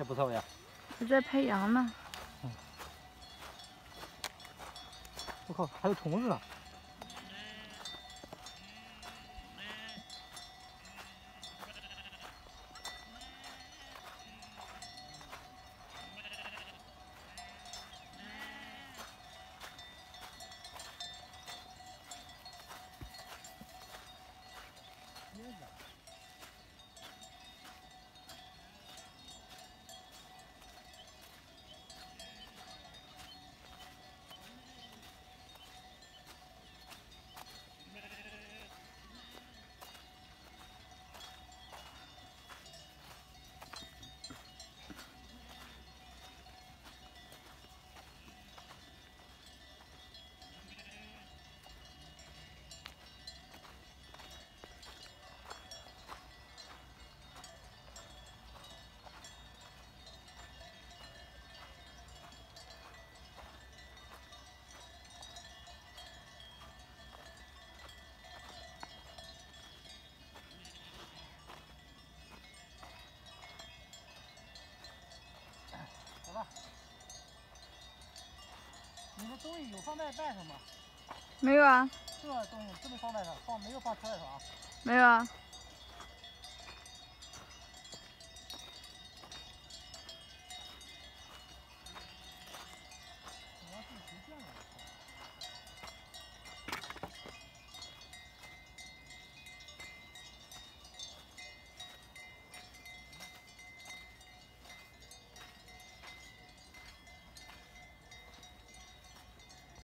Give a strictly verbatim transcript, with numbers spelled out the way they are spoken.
这不错呀。 还在拍羊呢。 嗯。我靠，还有虫子呢。 走吧。你的东西有放在袋上吗？ 没有啊。 这东西真没放袋上，放没有放车袋上啊？ 没有啊。